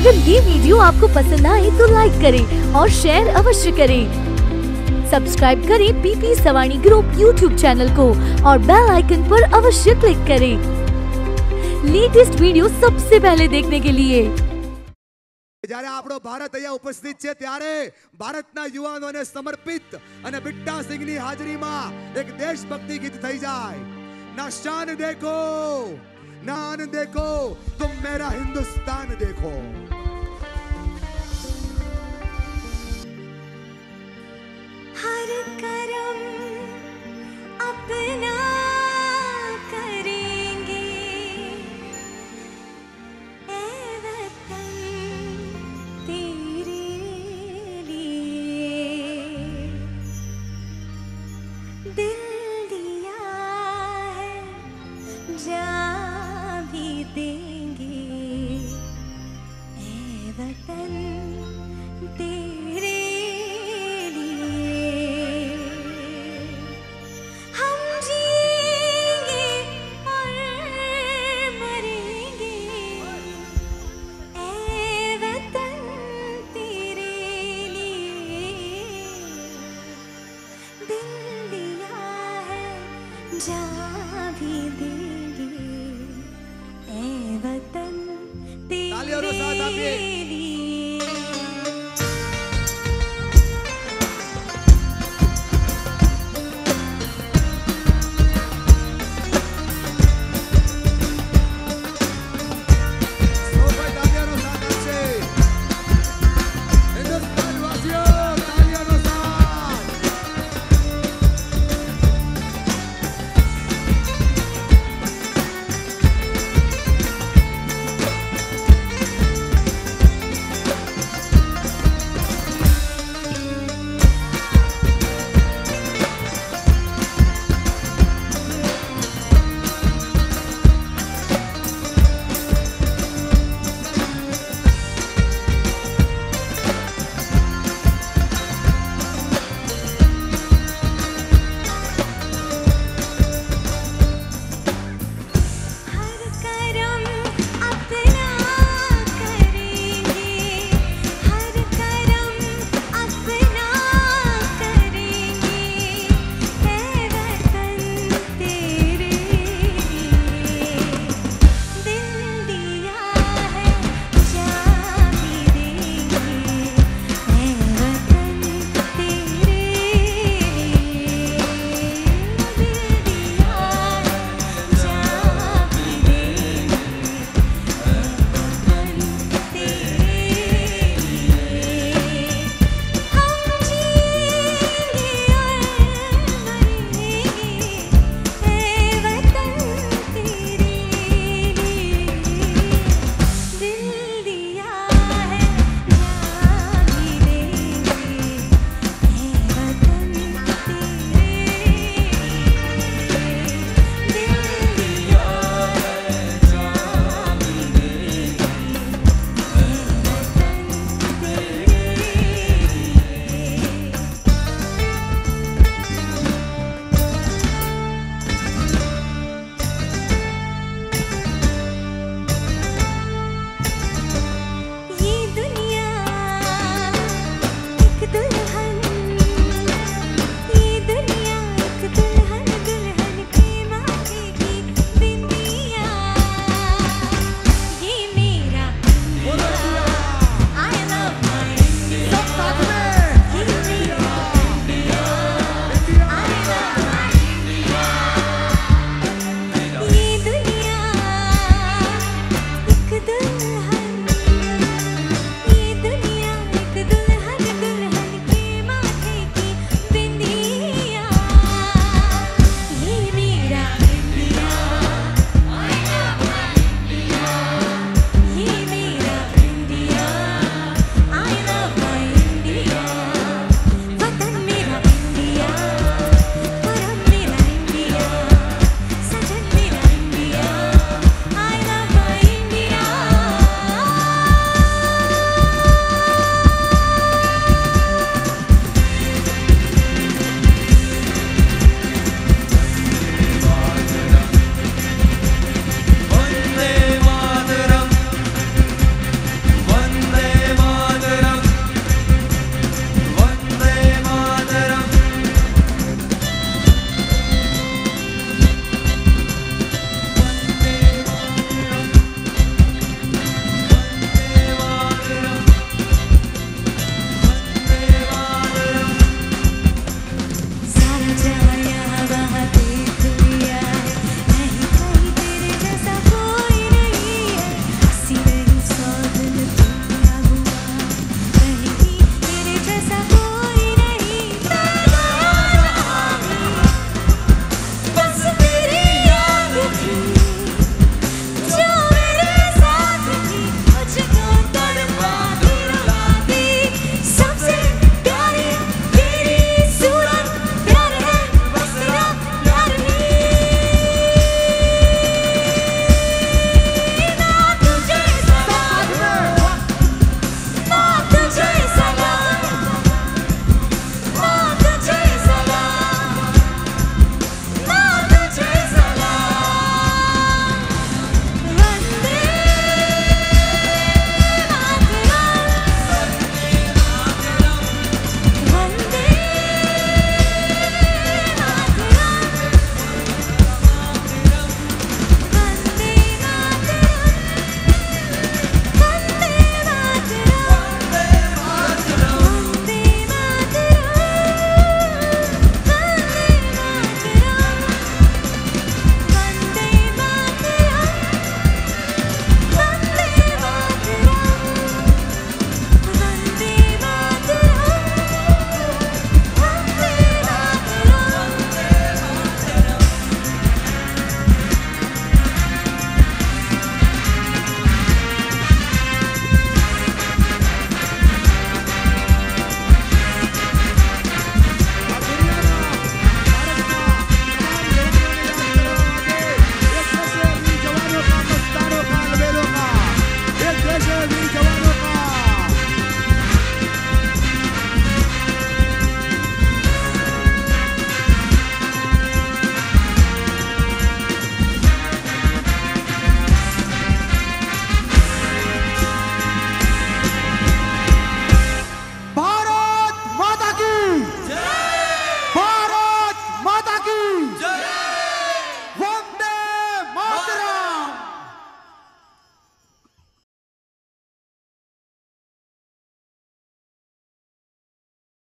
अगर ये वीडियो आपको पसंद आए तो लाइक करें और शेयर अवश्य करें। सब्सक्राइब करें PP Savani group YouTube channel को और बेल आइकन पर अवश्य क्लिक करें लेटेस्ट वीडियो सबसे पहले देखने के लिए। જ્યારે આપણો ભારત અહીંયા ઉપસ્થિત છે ત્યારે ભારતના યુવાનોને સમર્પિત અને બિટ્ટા સિંહની હાજરીમાં એક દેશભક્તિ ગીત થઈ જાય। ના શાન દેખો ના આન દેખો तुम मेरा हिंदुस्तान देखो। हर करम अपना करेंगे ऐ वतन तेरे लिए। दिल दिया है जान भी देंगे ऐ वतन तेरे भी देंगे ऐ वतन तेरे लिए।